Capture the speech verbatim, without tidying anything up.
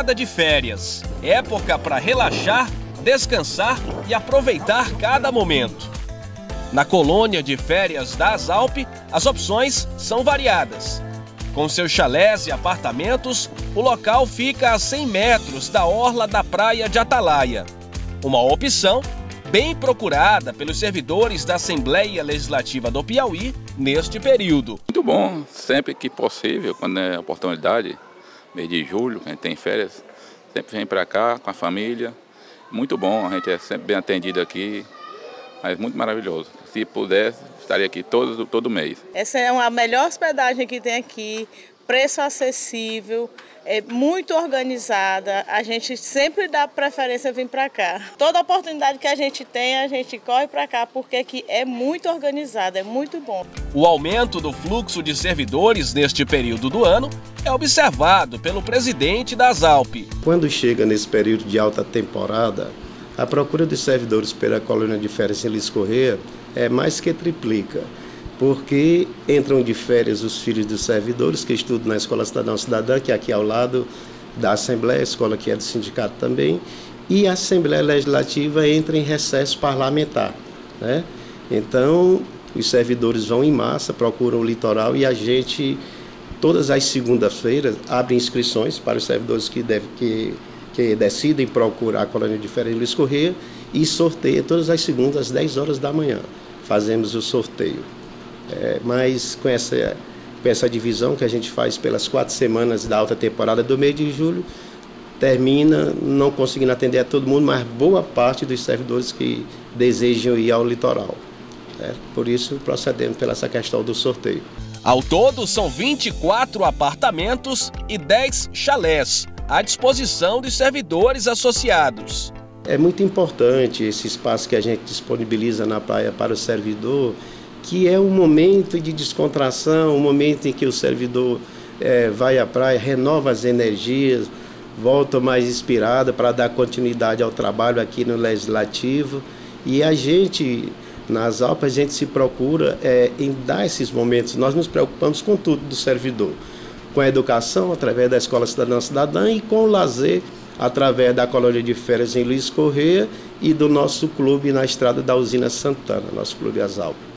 temporada de férias, época para relaxar, descansar e aproveitar cada momento. Na colônia de férias da Asalp, as opções são variadas. Com seus chalés e apartamentos, o local fica a cem metros da orla da praia de Atalaia. Uma opção bem procurada pelos servidores da Assembleia Legislativa do Piauí neste período. Muito bom, sempre que possível, quando é oportunidade, mês de julho, a gente tem férias, sempre vem para cá com a família. Muito bom, a gente é sempre bem atendido aqui, mas muito maravilhoso. Se pudesse, estaria aqui todo, todo mês. Essa é a melhor hospedagem que tem aqui, preço acessível, é muito organizada, a gente sempre dá preferência a vir para cá. Toda oportunidade que a gente tem, a gente corre para cá, porque aqui é muito organizado, é muito bom. O aumento do fluxo de servidores neste período do ano é observado pelo presidente da Asalp. Quando chega nesse período de alta temporada, a procura de servidores pela colônia de férias em Luiz Correia é mais que triplica, porque entram de férias os filhos dos servidores que estudam na Escola Cidadão Cidadã, que é aqui ao lado da Assembleia, a escola que é do sindicato também, e a Assembleia Legislativa entra em recesso parlamentar, né? Então, os servidores vão em massa, procuram o litoral e a gente, todas as segundas-feiras, abre inscrições para os servidores que, deve, que, que decidem procurar a colônia de férias em Luiz Correia e sorteia todas as segundas às dez horas da manhã. Fazemos o sorteio. É, mas com essa, com essa divisão que a gente faz pelas quatro semanas da alta temporada do mês de julho, termina não conseguindo atender a todo mundo, mas boa parte dos servidores que desejam ir ao litoral. É, por isso procedemos pela essa questão do sorteio. Ao todo são vinte e quatro apartamentos e dez chalés à disposição dos servidores associados. É muito importante esse espaço que a gente disponibiliza na praia para o servidor, que é um momento de descontração, um momento em que o servidor é, vai à praia, renova as energias, volta mais inspirado para dar continuidade ao trabalho aqui no Legislativo. E a gente, na Asalp, a gente se procura é, em dar esses momentos. Nós nos preocupamos com tudo do servidor, com a educação, através da Escola Cidadã Cidadã, e com o lazer, através da colônia de férias em Luiz Correia e do nosso clube na estrada da Usina Santana, nosso clube Asalp.